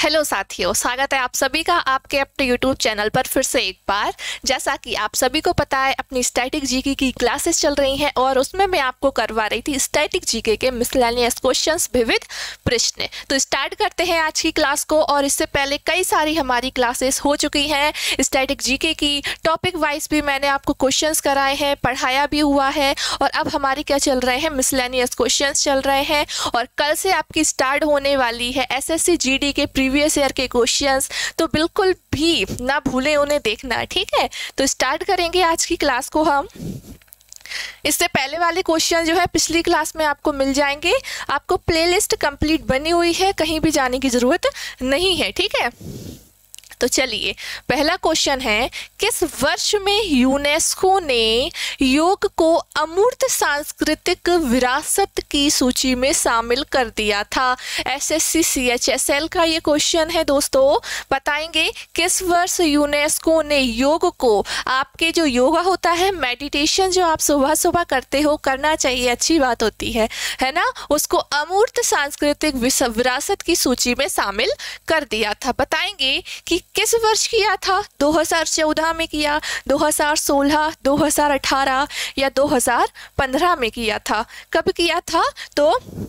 Hello साथियों, स्वागत है आप सभी का आपके अपने यूट्यूब चैनल पर फिर से एक बार। जैसा कि आप सभी को पता है, अपनी स्टैटिक जीके की क्लासेस चल रही हैं और उसमें मैं आपको करवा रही थी स्टैटिक जीके के मिसलेनियस क्वेश्चंस विविध प्रश्न। तो स्टार्ट करते हैं आज की क्लास को। और इससे पहले कई सारी हमारी क्लासेस हो चुकी हैं स्टैटिक जीके की, टॉपिक वाइज भी मैंने आपको क्वेश्चंस कराए हैं, पढ़ाया भी हुआ है। और अब हमारी क्या चल रहे हैं, मिसलेनियस क्वेश्चंस चल रहे हैं। और कल से आपकी स्टार्ट होने वाली है एसएससी जीडी के प्रीवियस ईयर के क्वेश्चंस, तो बिल्कुल भी ना भूलें उन्हें देखना, ठीक है। तो स्टार्ट करेंगे आज की क्लास को हम। इससे पहले वाले क्वेश्चन जो है पिछली क्लास में आपको मिल जाएंगे। आपको प्लेलिस्ट कंप्लीट बनी हुई है, कहीं भी जाने की जरूरत नहीं है, ठीक है। तो चलिए, पहला क्वेश्चन है, किस वर्ष में यूनेस्को ने योग को अमूर्त सांस्कृतिक विरासत की सूची में शामिल कर दिया था? एसएससी CHSL का ये क्वेश्चन है दोस्तों। बताएंगे किस वर्ष यूनेस्को ने योग को, आपके जो योगा होता है, मेडिटेशन जो आप सुबह सुबह करते हो, करना चाहिए, अच्छी बात होती है ना, उसको अमूर्त सांस्कृतिक विरासत की सूची में शामिल कर दिया था। बताएंगे कि किस वर्ष किया था? 2014 में किया, 2016, 2018 या 2015 में किया था? कब किया था? तो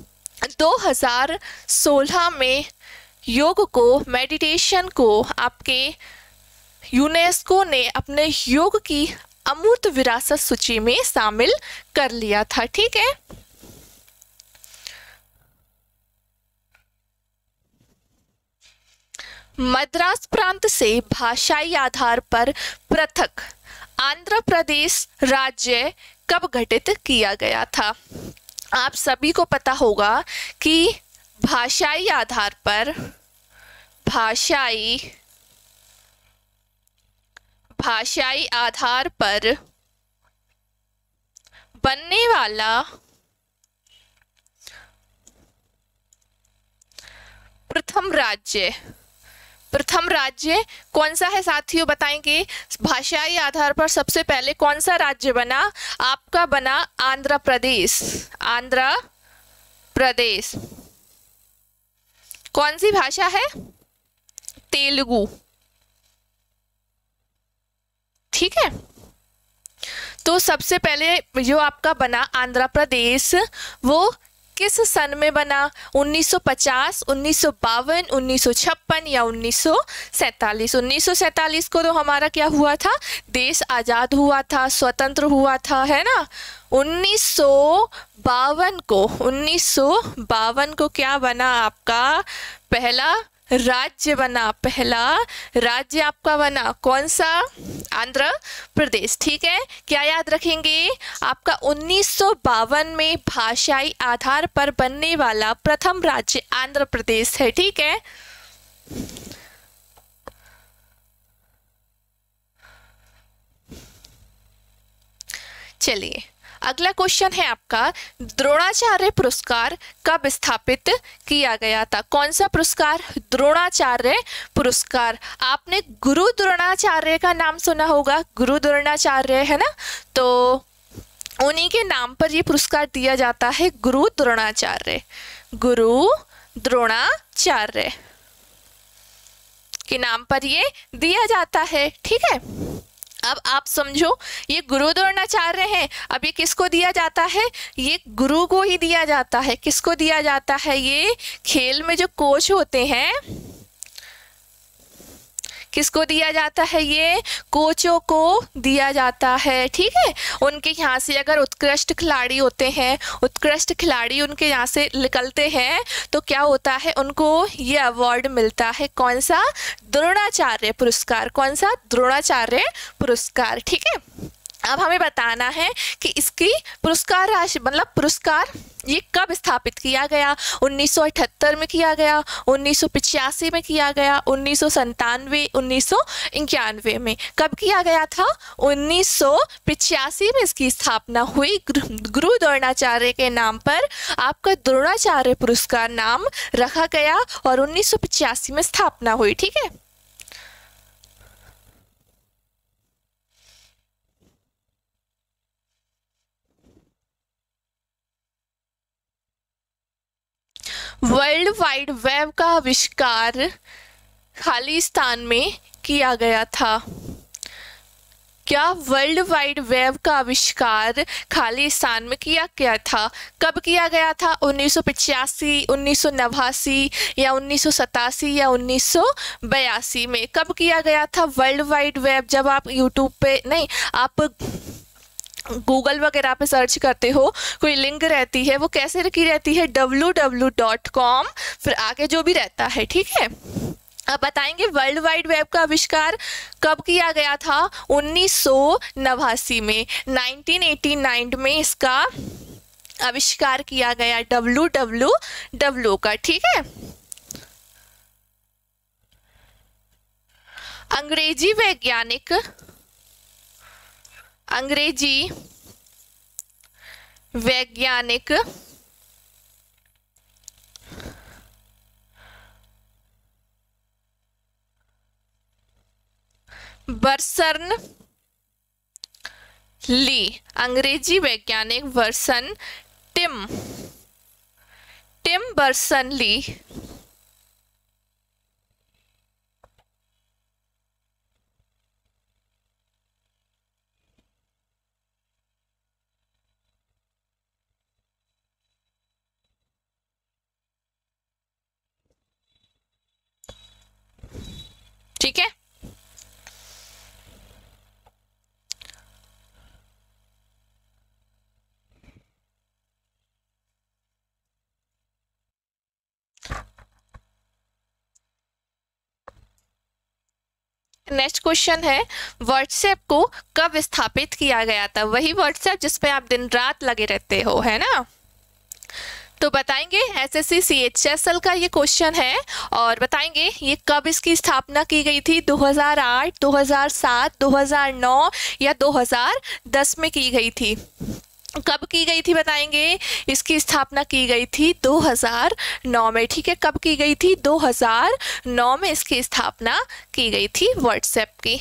2016 में योग को, मेडिटेशन को आपके यूनेस्को ने अपने योग की अमूर्त विरासत सूची में शामिल कर लिया था, ठीक है। मद्रास प्रांत से भाषाई आधार पर पृथक आंध्र प्रदेश राज्य कब गठित किया गया था? आप सभी को पता होगा कि भाषाई आधार पर बनने वाला प्रथम राज्य कौन सा है साथियों? बताएंगे भाषाई आधार पर सबसे पहले कौन सा राज्य बना? आपका बना आंध्र प्रदेश। कौन सी भाषा है? तेलुगु, ठीक है। तो सबसे पहले जो आपका बना आंध्र प्रदेश, वो किस सन में बना? 1950, 1952, 1956 या 1947? 1947 को तो हमारा क्या हुआ था? देश आजाद हुआ था, स्वतंत्र हुआ था, है ना। 1952 को क्या बना? आपका पहला राज्य बना, पहला राज्य आपका बना कौन सा? आंध्र प्रदेश, ठीक है। क्या याद रखेंगे? आपका 1952 में भाषाई आधार पर बनने वाला प्रथम राज्य आंध्र प्रदेश है, ठीक है। चलिए, अगला क्वेश्चन है आपका, द्रोणाचार्य पुरस्कार कब स्थापित किया गया था? कौन सा पुरस्कार? द्रोणाचार्य पुरस्कार। आपने गुरु द्रोणाचार्य का नाम सुना होगा, गुरु द्रोणाचार्य, है ना। तो उन्हीं के नाम पर ये पुरस्कार दिया जाता है, गुरु द्रोणाचार्य के नाम पर ये दिया जाता है, ठीक है। अब आप समझो, ये गुरु द्रोणाचार्य हैं। अब ये किसको दिया जाता है? ये गुरु को ही दिया जाता है। किसको दिया जाता है? ये खेल में जो कोच होते हैं, किसको दिया जाता है? ये कोचों को दिया जाता है, ठीक है। उनके यहाँ से अगर उत्कृष्ट खिलाड़ी होते हैं, उत्कृष्ट खिलाड़ी उनके यहाँ से निकलते हैं, तो क्या होता है? उनको ये अवार्ड मिलता है। कौन सा? द्रोणाचार्य पुरस्कार। कौन सा? द्रोणाचार्य पुरस्कार, ठीक है। अब हमें बताना है कि इसकी पुरस्कार राशि, मतलब पुरस्कार, ये कब स्थापित किया गया? 1978 में किया गया, 1985 में किया गया, 1997, 1991 में। कब किया गया था? 1985 में इसकी स्थापना हुई। गुरु द्रोणाचार्य के नाम पर आपका द्रोणाचार्य पुरस्कार नाम रखा गया और 1985 में स्थापना हुई, ठीक है। वर्ल्ड वाइड वेब का आविष्कार खालिस्तान में किया गया था? क्या वर्ल्ड वाइड वेब का आविष्कार खालिस्तान में किया गया था? कब किया गया था? 1985, 1989 या 1987 या 1982 में? कब किया गया था वर्ल्ड वाइड वेब? जब आप यूट्यूब पे नहीं, आप गूगल वगैरह पे सर्च करते हो, कोई लिंक रहती है, वो कैसे रखी रहती है? www.com, फिर आगे जो भी रहता है, ठीक है। अब बताएंगे वर्ल्ड वाइड वेब का आविष्कार कब किया गया था? 1989 में, 1989 में इसका आविष्कार किया गया, www का, ठीक है। अंग्रेजी वैज्ञानिक बर्सन ली, अंग्रेजी वैज्ञानिक टिम बर्सन ली ठीक है। नेक्स्ट क्वेश्चन है, व्हाट्सएप को कब स्थापित किया गया था? वही व्हाट्सएप जिसपे आप दिन रात लगे रहते हो, है ना। तो बताएंगे एसएससी CHSL का ये क्वेश्चन है, और बताएंगे ये कब इसकी स्थापना की गई थी? 2008, 2007, 2009 या 2010 में की गई थी? कब की गई थी बताएंगे? इसकी स्थापना की गई थी 2009 में, ठीक है। कब की गई थी? 2009 में इसकी स्थापना की गई थी व्हाट्सएप की।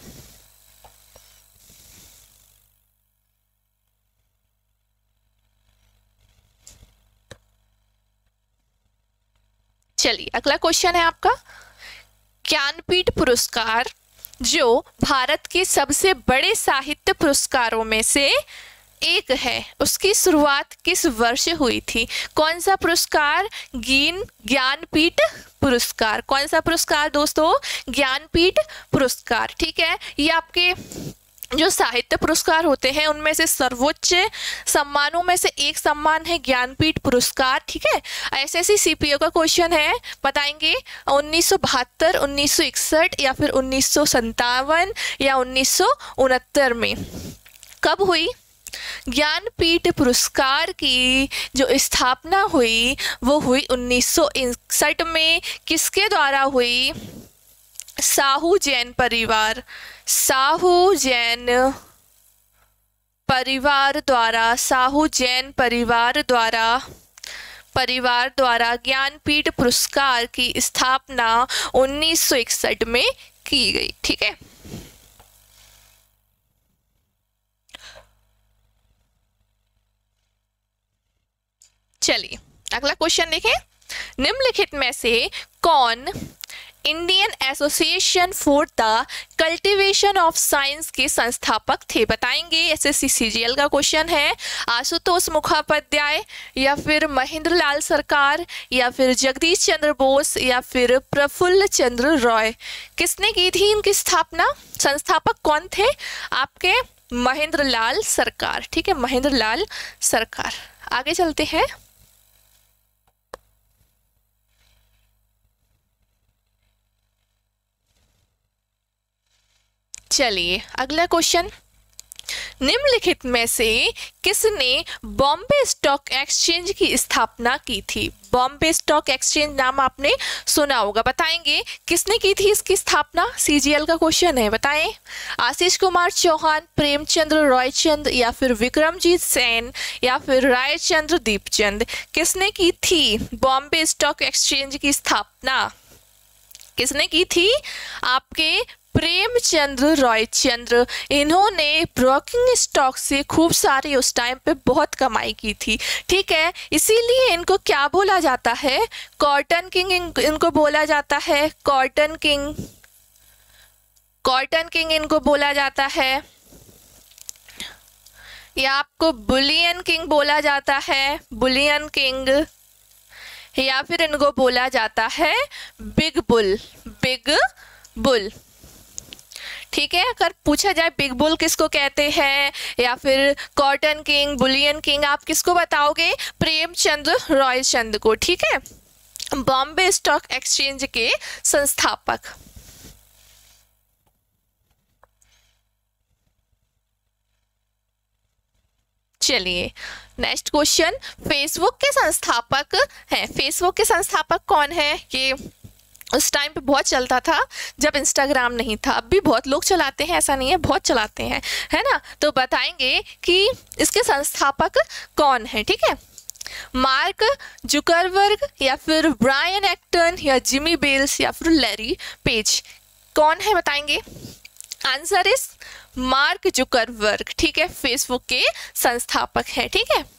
चलिए अगला क्वेश्चन है आपका, ज्ञानपीठ पुरस्कार जो भारत के सबसे बड़े साहित्य पुरस्कारों में से एक है, उसकी शुरुआत किस वर्ष हुई थी? कौन सा पुरस्कार? ज्ञानपीठ पुरस्कार। कौन सा पुरस्कार दोस्तों? ज्ञानपीठ पुरस्कार, ठीक है। ये आपके जो साहित्य पुरस्कार होते हैं उनमें से सर्वोच्च सम्मानों में से एक सम्मान है ज्ञानपीठ पुरस्कार, ठीक है। एसएससी CPO का क्वेश्चन है, बताएंगे 1972, 1961 या फिर 1957 या 1969 में कब हुई? ज्ञानपीठ पुरस्कार की जो स्थापना हुई वो हुई 1961 में। किसके द्वारा हुई? साहू जैन परिवार द्वारा ज्ञानपीठ पुरस्कार की स्थापना 1961 में की गई, ठीक है। चलिए अगला क्वेश्चन देखें, निम्नलिखित में से कौन Indian Association for the Cultivation of Science के संस्थापक थे? बताएंगे, एसएससी CGL का क्वेश्चन है। आशुतोष मुखोपाध्याय या फिर महेंद्र लाल सरकार या फिर जगदीश चंद्र बोस या फिर प्रफुल्ल चंद्र रॉय? किसने की थी इनकी स्थापना? संस्थापक कौन थे आपके? महेंद्र लाल सरकार, ठीक है, महेंद्र लाल सरकार। आगे चलते हैं, चलिए अगला क्वेश्चन, निम्नलिखित में से किसने बॉम्बे स्टॉक एक्सचेंज की स्थापना की थी? बॉम्बे स्टॉक एक्सचेंज नाम आपने सुना होगा, बताएंगे किसने की थी इसकी स्थापना? CGL का क्वेश्चन है, बताएं। आशीष कुमार चौहान, प्रेमचंद्र रॉयचंद या फिर विक्रमजीत सेन या फिर रायचंद्र दीपचंद? किसने की थी बॉम्बे स्टॉक एक्सचेंज की स्थापना? किसने की थी? आपके प्रेमचंद रॉयचंद्र, इन्होंने ब्रोकिंग स्टॉक से खूब सारी उस टाइम पे बहुत कमाई की थी, ठीक है। इसीलिए इनको क्या बोला जाता है, कॉटन किंग इनको बोला जाता है, कॉटन किंग, कॉटन किंग इनको बोला जाता है, या आपको बुलियन किंग बोला जाता है, बुलियन किंग, या फिर इनको बोला जाता है बिग बुल, बिग बुल, ठीक है। अगर पूछा जाए बिग बुल किसको कहते हैं या फिर कॉटन किंग, बुलियन किंग, आप किसको बताओगे, प्रेमचंद रॉयचंद को, ठीक है, बॉम्बे स्टॉक एक्सचेंज के संस्थापक। चलिए नेक्स्ट क्वेश्चन, फेसबुक के संस्थापक हैं, फेसबुक के संस्थापक कौन है, ये उस टाइम पे बहुत चलता था जब इंस्टाग्राम नहीं था, अब भी बहुत लोग चलाते हैं, ऐसा नहीं है, बहुत चलाते हैं, है ना। तो बताएंगे कि इसके संस्थापक कौन है, ठीक है, मार्क जुकरबर्ग या फिर ब्रायन एक्टन या जिमी बेल्स या फिर लैरी पेज, कौन है बताएंगे। आंसर इज मार्क जुकरबर्ग, ठीक है, फेसबुक के संस्थापक है, ठीक है।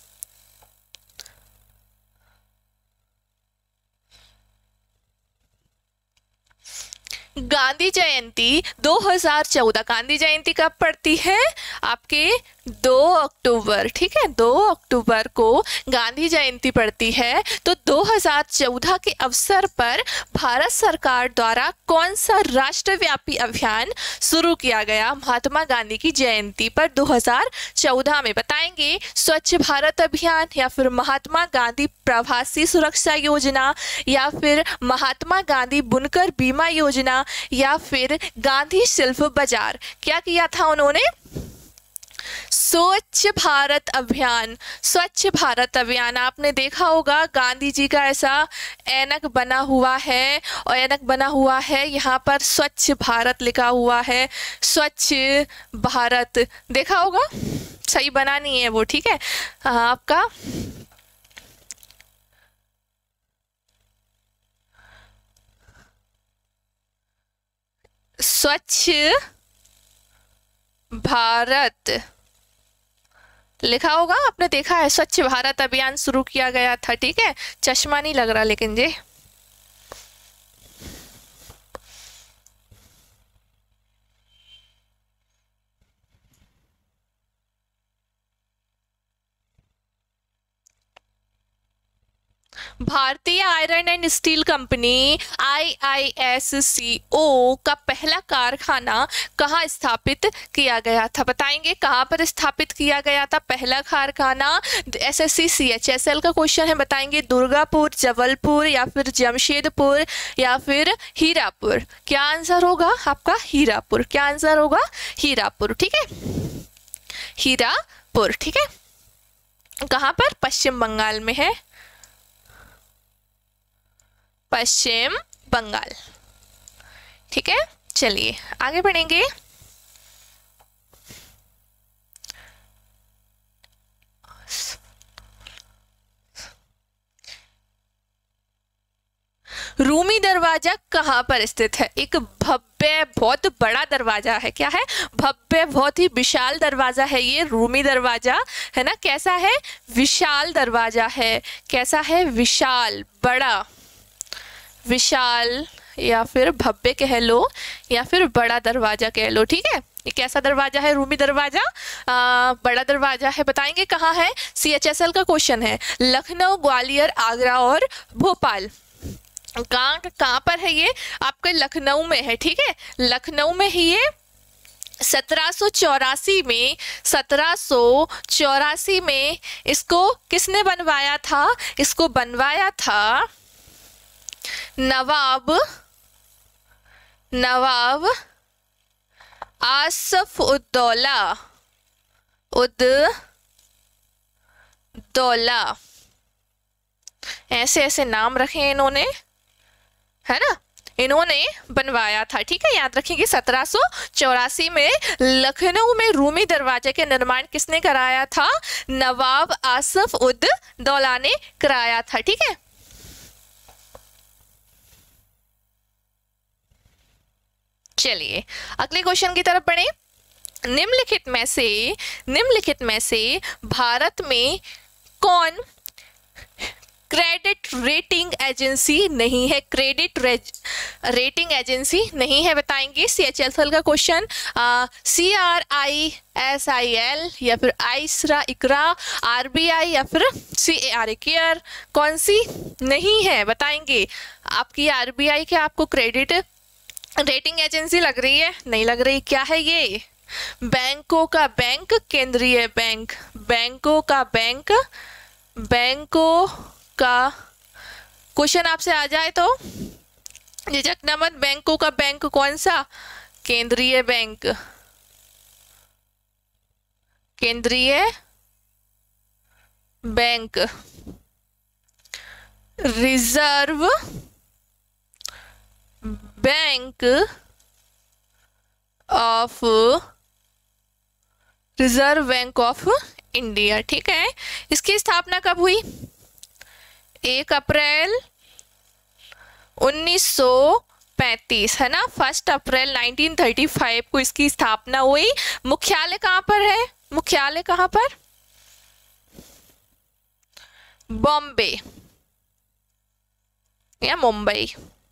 गांधी जयंती 2014, गांधी जयंती कब पड़ती है, आपके 2 अक्टूबर, ठीक है, 2 अक्टूबर को गांधी जयंती पड़ती है। तो 2014 के अवसर पर भारत सरकार द्वारा कौन सा राष्ट्रव्यापी अभियान शुरू किया गया महात्मा गांधी की जयंती पर 2014 में, बताएंगे। स्वच्छ भारत अभियान या फिर महात्मा गांधी प्रवासी सुरक्षा योजना या फिर महात्मा गांधी बुनकर बीमा योजना या फिर गांधी शिल्प बाजार, क्या किया था उन्होंने, स्वच्छ भारत अभियान। स्वच्छ भारत अभियान आपने देखा होगा, गांधी जी का ऐसा ऐनक बना हुआ है और ऐनक बना हुआ है, यहाँ पर स्वच्छ भारत लिखा हुआ है, स्वच्छ भारत देखा होगा, सही बना नहीं है वो, ठीक है, आपका स्वच्छ भारत लिखा होगा, आपने देखा है, स्वच्छ भारत अभियान शुरू किया गया था, ठीक है, चश्मा नहीं लग रहा लेकिन जी। भारतीय iron and steel company IISCO का पहला कारखाना कहाँ स्थापित किया गया था, बताएंगे, कहाँ पर स्थापित किया गया था पहला कारखाना। SSC CHSL का क्वेश्चन है, बताएंगे, दुर्गापुर, जबलपुर या फिर जमशेदपुर या फिर हीरापुर, क्या आंसर होगा आपका, हीरापुर, क्या आंसर होगा, हीरापुर, ठीक है, हीरापुर, ठीक है, कहाँ पर, पश्चिम बंगाल में है, पश्चिम बंगाल, ठीक है। चलिए आगे बढ़ेंगे। रूमी दरवाजा कहाँ पर स्थित है, एक भव्य बहुत बड़ा दरवाजा है, क्या है, भव्य बहुत ही विशाल दरवाजा है ये रूमी दरवाजा, है ना, कैसा है, विशाल दरवाजा है, कैसा है, विशाल, बड़ा, विशाल या फिर भव्य कह लो या फिर बड़ा दरवाजा कह लो, ठीक है। ये कैसा दरवाजा है, रूमी दरवाजा, बड़ा दरवाजा है, बताएंगे कहाँ है, CHSL का क्वेश्चन है, लखनऊ, ग्वालियर, आगरा और भोपाल, कहाँ पर है ये, आपके लखनऊ में है, ठीक है, लखनऊ में ही ये 1784 में इसको किसने बनवाया था, इसको बनवाया था नवाब आसफ उद्दौला, ऐसे ऐसे नाम रखे इन्होंने, है ना, इन्होंने बनवाया था, ठीक है, याद रखेंगे। 1784 में लखनऊ में रूमी दरवाजे के निर्माण किसने कराया था, नवाब आसफ उद्दौला ने कराया था, ठीक है। चलिए अगले क्वेश्चन की तरफ बढ़े। निम्नलिखित में से भारत में कौन क्रेडिट रेटिंग एजेंसी नहीं है? क्रेडिट रेटिंग एजेंसी नहीं है, बताएंगे। CHSL का क्वेश्चन, CRISIL या फिर आइसरा, इकरा, RBI या फिर CARA केयर, कौन सी नहीं है बताएंगे। आपकी RBI क्या आपको क्रेडिट रेटिंग एजेंसी लग रही है? नहीं लग रही। क्या है ये? बैंकों का बैंक, केंद्रीय बैंक, बैंकों का बैंक, बैंकों का क्वेश्चन आपसे आ जाए तो झिझकना मत। बैंकों का बैंक कौन सा? केंद्रीय बैंक, केंद्रीय bank. Reserve Bank of, Reserve Bank of India, ठीक है। इसकी स्थापना कब हुई? 1 अप्रैल 1935 है ना, 1 अप्रैल 1935 को इसकी स्थापना हुई। मुख्यालय कहाँ पर है? मुख्यालय कहाँ पर? बॉम्बे या मुंबई।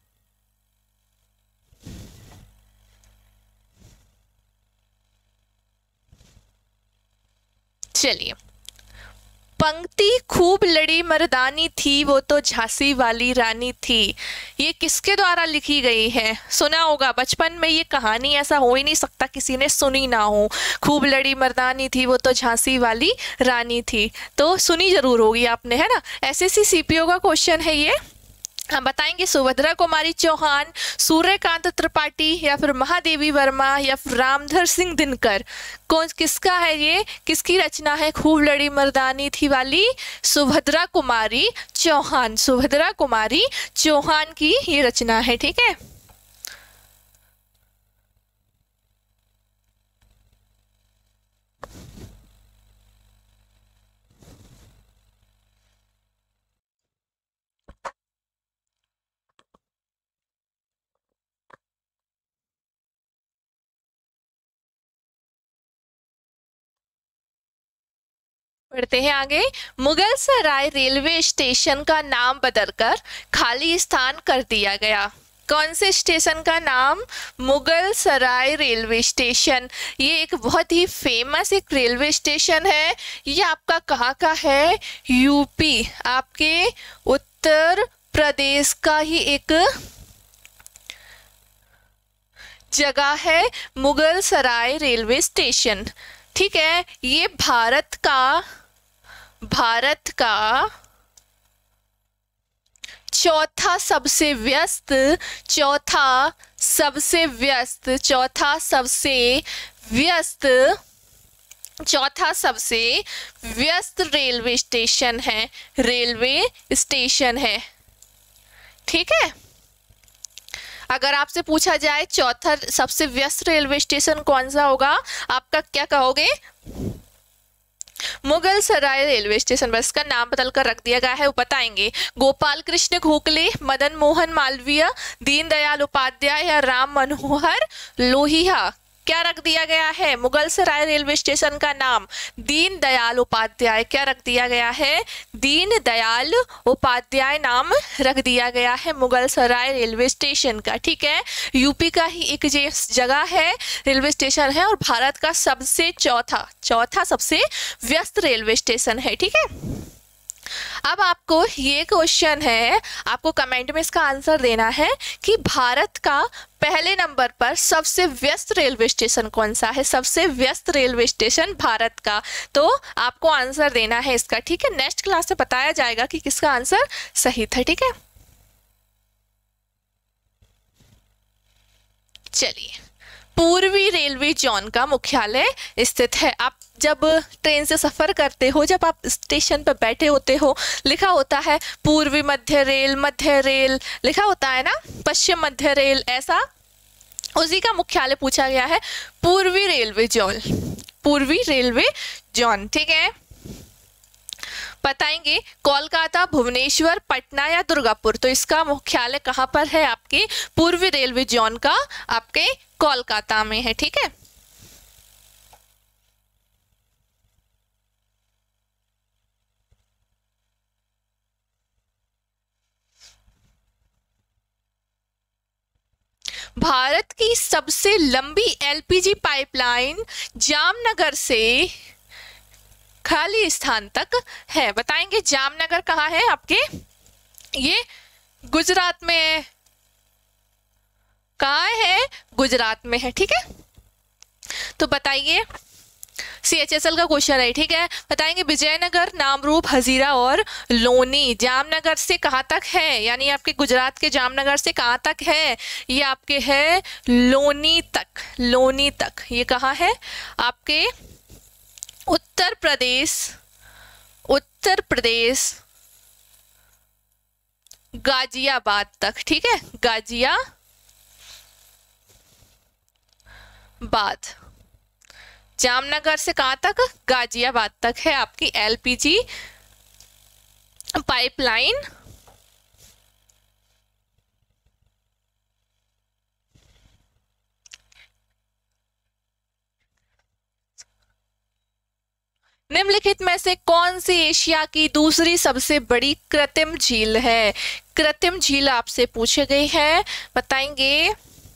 चलिए, पंक्ति खूब लड़ी मर्दानी थी वो तो झांसी वाली रानी थी, ये किसके द्वारा लिखी गई है? सुना होगा बचपन में ये कहानी, ऐसा हो ही नहीं सकता किसी ने सुनी ना हो। खूब लड़ी मर्दानी थी वो तो झांसी वाली रानी थी, तो सुनी जरूर होगी आपने, है ना। SSC CPO का क्वेश्चन है ये। हम बताएंगे सुभद्रा कुमारी चौहान, सूर्यकांत त्रिपाठी या फिर महादेवी वर्मा या फिर रामधर सिंह दिनकर, कौन किसका है ये? किसकी रचना है खूब लड़ी मर्दानी थी वाली? सुभद्रा कुमारी चौहान, सुभद्रा कुमारी चौहान की ये रचना है, ठीक है। बढ़ते हैं आगे। मुगल सराय रेलवे स्टेशन का नाम बदलकर खाली स्थान कर दिया गया। कौन से स्टेशन का नाम? Mughal Sarai railway station. ये एक बहुत ही फेमस एक रेलवे स्टेशन है। ये आपका कहाँ का है? यूपी, आपके उत्तर प्रदेश का ही एक जगह है मुगल सराय रेलवे स्टेशन, ठीक है। ये भारत का चौथा सबसे व्यस्त रेलवे स्टेशन है, ठीक है। अगर आपसे पूछा जाए चौथा सबसे व्यस्त रेलवे स्टेशन कौन सा होगा, आपका क्या कहोगे? मुगल सराय रेलवे स्टेशन, बस का नाम बदलकर रख दिया गया है, वो बताएंगे। गोपाल कृष्ण गोखले, मदन मोहन मालवीय, दीनदयाल उपाध्याय या राम मनोहर लोहिया, क्या रख दिया गया है? मुगल सराय रेलवे स्टेशन का नाम दीनदयाल उपाध्याय, क्या रख दिया गया है? दीनदयाल उपाध्याय नाम रख दिया गया है मुगल सराय रेलवे स्टेशन का, ठीक है। यूपी का ही एक जगह है, रेलवे स्टेशन है, और भारत का सबसे चौथा सबसे व्यस्त रेलवे स्टेशन है, ठीक है। अब आपको ये क्वेश्चन है, आपको कमेंट में इसका आंसर देना है कि भारत का पहले नंबर पर सबसे व्यस्त रेलवे स्टेशन कौन सा है? सबसे व्यस्त रेलवे स्टेशन भारत का, तो आपको आंसर देना है इसका, ठीक है। नेक्स्ट क्लास में बताया जाएगा कि किसका आंसर सही था, ठीक है। चलिए, पूर्वी रेलवे जोन का मुख्यालय स्थित है। आप जब ट्रेन से सफर करते हो, जब आप स्टेशन पर बैठे होते हो, लिखा होता है पूर्वी मध्य रेल लिखा होता है ना, पश्चिम मध्य रेल, ऐसा उसी का मुख्यालय पूछा गया है, पूर्वी रेलवे जोन, ठीक है। बताएंगे कोलकाता, भुवनेश्वर, पटना या दुर्गापुर। तो इसका मुख्यालय कहाँ पर है? आपके पूर्वी रेलवे जोन का आपके कोलकाता में है। ठीक है, भारत की सबसे लंबी एलपीजी पाइपलाइन जामनगर से खाली स्थान तक है। बताएंगे जामनगर कहाँ है? आपके ये गुजरात में है। कहाँ है? गुजरात में है। ठीक है, तो बताइए, CHSL का क्वेश्चन है। ठीक है, बताएंगे विजयनगर, नामरूप, हजीरा और लोनी जामनगर से कहाँ तक है? यानी आपके गुजरात के जामनगर से कहाँ तक है? ये आपके है लोनी तक। लोनी तक ये कहाँ है? आपके उत्तर प्रदेश, उत्तर प्रदेश गाजियाबाद तक। ठीक है, गाजियाबाद, जामनगर से कहाँ तक? गाजियाबाद तक है आपकी एलपीजी पाइपलाइन। निम्नलिखित में से कौन सी एशिया की दूसरी सबसे बड़ी कृत्रिम झील है? कृत्रिम झील आपसे पूछे गए हैं, बताएंगे।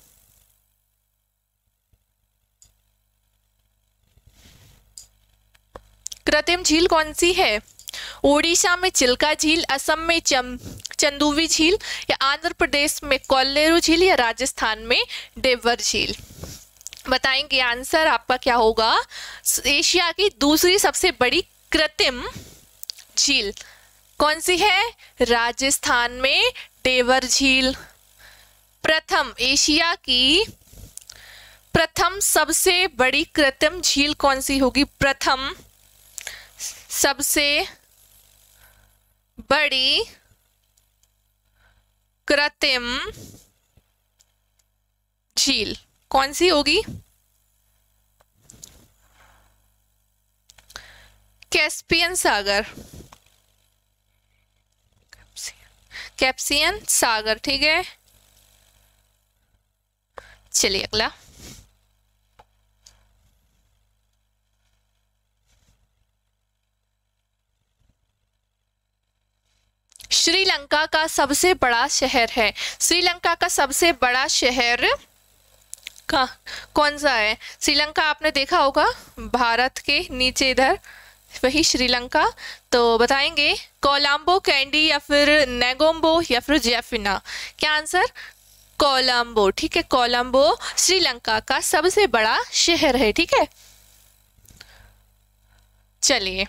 कृत्रिम झील कौन सी है? ओडिशा में चिल्का झील, असम में चंदूवी झील, या आंध्र प्रदेश में कोल्लेरू झील, या राजस्थान में डेवर झील? बताएंगे आंसर आपका क्या होगा? एशिया की दूसरी सबसे बड़ी कृत्रिम झील कौन सी है? राजस्थान में डेवर झील। प्रथम, एशिया की प्रथम सबसे बड़ी कृत्रिम झील कौन सी होगी? प्रथम सबसे बड़ी कृत्रिम झील कौन सी होगी? कैस्पियन सागर, कैप्सियन सागर। ठीक है, चलिए अगला। श्रीलंका का सबसे बड़ा शहर है। श्रीलंका का सबसे बड़ा शहर का कौन सा है? श्रीलंका आपने देखा होगा भारत के नीचे इधर, वही श्रीलंका। तो बताएंगे कोलंबो, कैंडी, या फिर नेगोम्बो, या फिर जैफिना? क्या आंसर? कोलंबो। ठीक है, कोलंबो श्रीलंका का सबसे बड़ा शहर है। ठीक है, चलिए।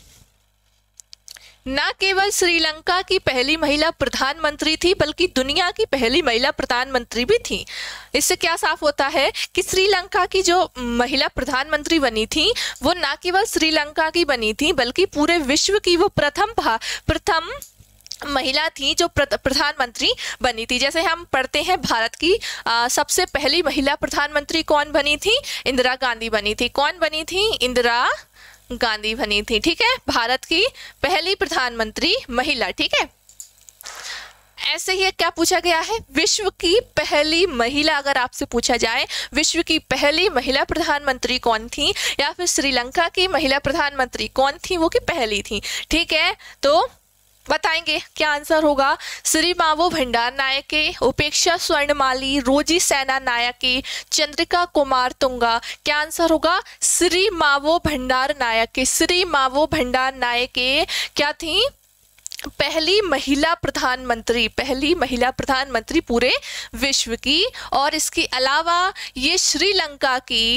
न केवल श्रीलंका की पहली महिला प्रधानमंत्री थी, बल्कि दुनिया की पहली महिला प्रधानमंत्री भी थी। इससे क्या साफ होता है कि श्रीलंका की जो महिला प्रधानमंत्री बनी थी वो न केवल श्रीलंका की बनी थी, बल्कि पूरे विश्व की वो प्रथम महिला थी जो प्रधानमंत्री बनी थी। जैसे हम पढ़ते हैं भारत की सबसे पहली महिला प्रधानमंत्री कौन बनी थी? इंदिरा गांधी बनी थी। कौन बनी थी? इंदिरा गांधी बनी थी। ठीक है, भारत की पहली प्रधानमंत्री महिला। ठीक है, ऐसे ही क्या पूछा गया है? विश्व की पहली महिला, अगर आपसे पूछा जाए विश्व की पहली महिला प्रधानमंत्री कौन थी, या फिर श्रीलंका की महिला प्रधानमंत्री कौन थी, वो की पहली थी। ठीक है, तो बताएंगे क्या आंसर होगा? श्री मावो भंडार नायके, उपेक्षा स्वर्णमाली, रोजी सेना नायके, चंद्रिका कुमार तुंगा? क्या आंसर होगा? श्री मावो भंडार नायके। श्री मावो भंडार नायके क्या थी? पहली महिला प्रधानमंत्री, पहली महिला प्रधानमंत्री पूरे विश्व की। और इसके अलावा ये श्रीलंका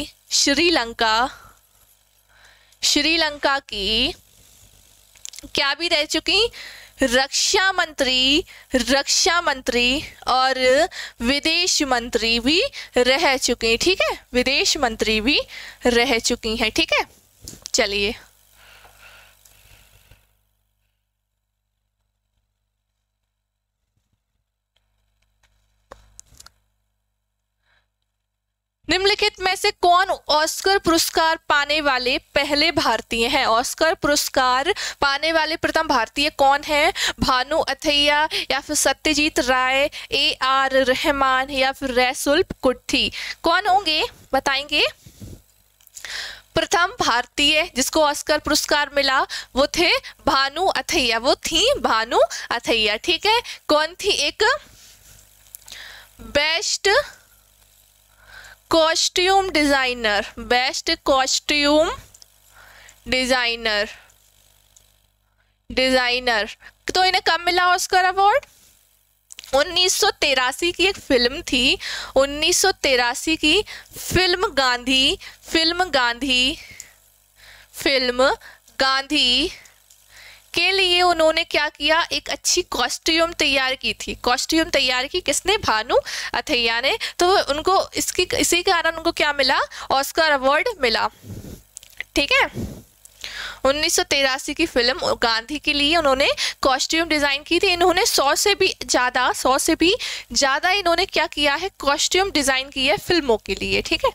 की क्या भी रह चुकी? रक्षा मंत्री और विदेश मंत्री भी रह चुकी। ठीक है, विदेश मंत्री भी रह चुकी हैं। ठीक है, चलिए। निम्नलिखित में से कौन ऑस्कर पुरस्कार पाने वाले पहले भारतीय हैं? ऑस्कर पुरस्कार पाने वाले प्रथम भारतीय कौन है? भानु अथैया या फिर सत्यजीत राय, AR रहमान या फिर रसूल कुट्टी? कौन होंगे बताएंगे? प्रथम भारतीय जिसको ऑस्कर पुरस्कार मिला वो थे भानु अथैया, वो थी भानु अथैया। ठीक है, कौन थी? एक best costume designer, best costume designer, तो इन्हें कब मिला ऑस्कर अवार्ड? 1983 की एक फिल्म थी, 1983 की फिल्म गांधी, फिल्म गांधी के लिए उन्होंने क्या किया? एक अच्छी कॉस्ट्यूम तैयार की थी। कॉस्ट्यूम तैयार की किसने? भानु अथैया ने। तो उनको इसी कारण उनको क्या मिला? ऑस्कर अवार्ड मिला। ठीक है, 1983 की फिल्म गांधी के लिए उन्होंने कॉस्ट्यूम डिजाइन की थी। इन्होंने 100 से भी ज्यादा इन्होंने क्या किया है? कॉस्ट्यूम डिजाइन की है फिल्मों के लिए। ठीक है,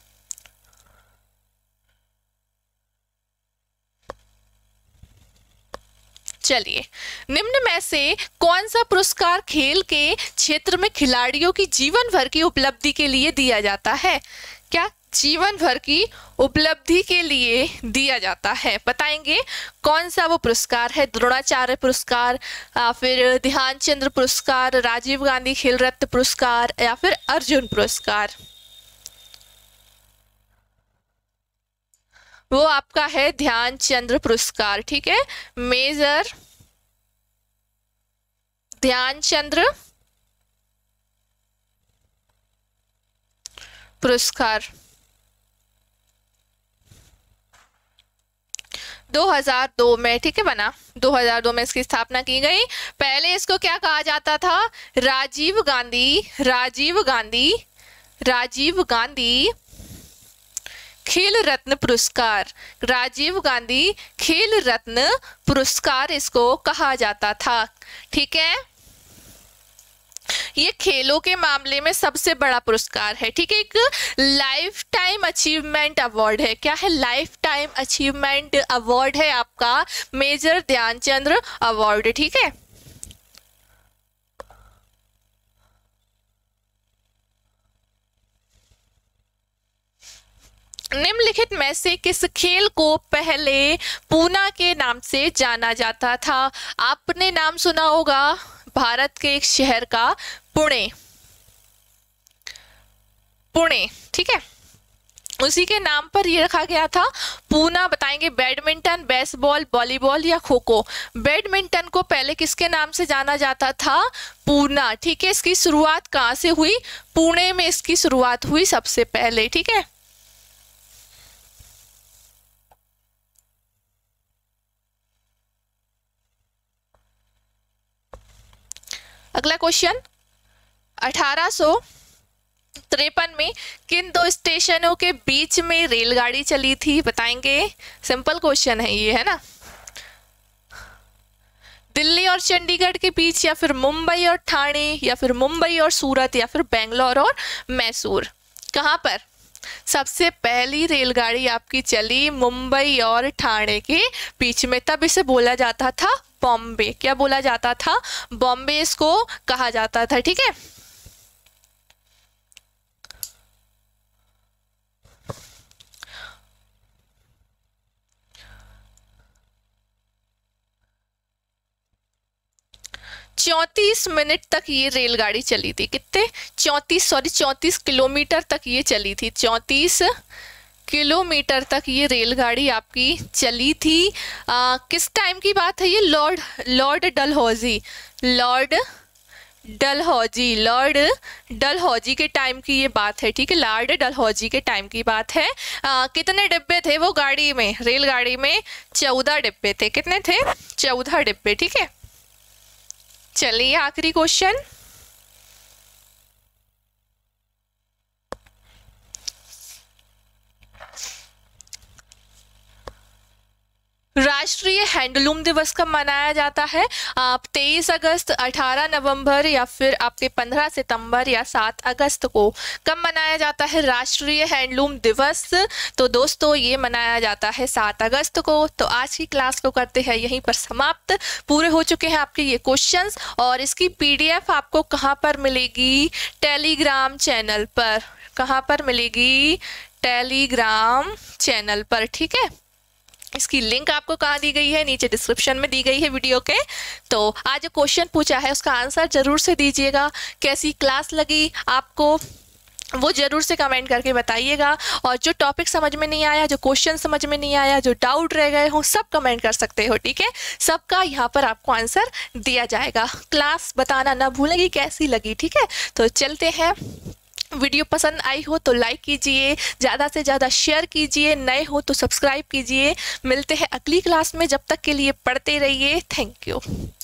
चलिए, निम्न में से कौन सा पुरस्कार खेल के क्षेत्र में खिलाड़ियों की जीवन भर की उपलब्धि के लिए दिया जाता है? क्या जीवन भर की उपलब्धि के लिए दिया जाता है? बताएंगे कौन सा वो पुरस्कार है? द्रोणाचार्य पुरस्कार, फिर ध्यानचंद्र पुरस्कार, राजीव गांधी खेल रत्न पुरस्कार या फिर अर्जुन पुरस्कार? वो आपका है ध्यानचंद्र पुरस्कार। ठीक है, मेजर ध्यानचंद्र पुरस्कार 2002 में, ठीक है, बना। 2002 में इसकी स्थापना की गई। पहले इसको क्या कहा जाता था? राजीव गांधी खेल रत्न पुरस्कार, राजीव गांधी खेल रत्न पुरस्कार इसको कहा जाता था। ठीक है, ये खेलों के मामले में सबसे बड़ा पुरस्कार है। ठीक है, एक लाइफ टाइम अचीवमेंट अवार्ड है। क्या है? लाइफ टाइम अचीवमेंट अवार्ड है आपका मेजर ध्यानचंद्र अवार्ड। ठीक है, निम्नलिखित में से किस खेल को पहले पूना के नाम से जाना जाता था? आपने नाम सुना होगा भारत के एक शहर का, पुणे। ठीक है, उसी के नाम पर ये रखा गया था पूना। बताएंगे बैडमिंटन, बेसबॉल, वॉलीबॉल या खो खो? बैडमिंटन को पहले किसके नाम से जाना जाता था? पूना। ठीक है, इसकी शुरुआत कहाँ से हुई? पुणे में इसकी शुरुआत हुई सबसे पहले। ठीक है, अगला क्वेश्चन, 1853 में किन दो स्टेशनों के बीच में रेलगाड़ी चली थी? बताएंगे। सिंपल क्वेश्चन है ये, है ना? दिल्ली और चंडीगढ़ के बीच, या फिर मुंबई और ठाणे, या फिर मुंबई और सूरत, या फिर बेंगलोर और मैसूर? कहाँ पर सबसे पहली रेलगाड़ी आपकी चली? मुंबई और ठाणे के बीच में। तब इसे बोला जाता था बॉम्बे। क्या बोला जाता था? बॉम्बे इसको कहा जाता था। ठीक है, चौंतीस मिनट तक ये रेलगाड़ी चली थी। कितने? 34 किलोमीटर तक ये चली थी। 34 किलोमीटर तक ये रेलगाड़ी आपकी चली थी। किस टाइम की बात है ये? लॉर्ड डलहौजी के टाइम की ये बात है। ठीक है, लॉर्ड डलहौजी के टाइम की बात है। कितने डिब्बे थे वो गाड़ी में? रेलगाड़ी में 14 डिब्बे थे। कितने थे? 14 डिब्बे। ठीक है, चलिए आखिरी क्वेश्चन, राष्ट्रीय हैंडलूम दिवस कब मनाया जाता है? 23 अगस्त, 18 नवंबर या फिर आपके 15 सितंबर या 7 अगस्त को कब मनाया जाता है राष्ट्रीय हैंडलूम दिवस? तो दोस्तों ये मनाया जाता है 7 अगस्त को। तो आज की क्लास को करते हैं यहीं पर समाप्त। पूरे हो चुके हैं आपके ये क्वेश्चंस और इसकी पीडीएफ आपको कहाँ पर मिलेगी? टेलीग्राम चैनल पर। कहाँ पर मिलेगी? टेलीग्राम चैनल पर, ठीक है। इसकी लिंक आपको कहाँ दी गई है? नीचे डिस्क्रिप्शन में दी गई है वीडियो के। तो आज जो क्वेश्चन पूछा है उसका आंसर जरूर से दीजिएगा। कैसी क्लास लगी आपको वो जरूर से कमेंट करके बताइएगा। और जो टॉपिक समझ में नहीं आया, जो क्वेश्चन समझ में नहीं आया, जो डाउट रह गए हो, सब कमेंट कर सकते हो, ठीक है। सबका यहाँ पर आपको आंसर दिया जाएगा। क्लास बताना ना भूलें कि कैसी लगी, ठीक है। तो चलते हैं। वीडियो पसंद आई हो तो लाइक कीजिए, ज़्यादा से ज़्यादा शेयर कीजिए, नए हो तो सब्सक्राइब कीजिए। मिलते हैं अगली क्लास में, जब तक के लिए पढ़ते रहिए। Thank you.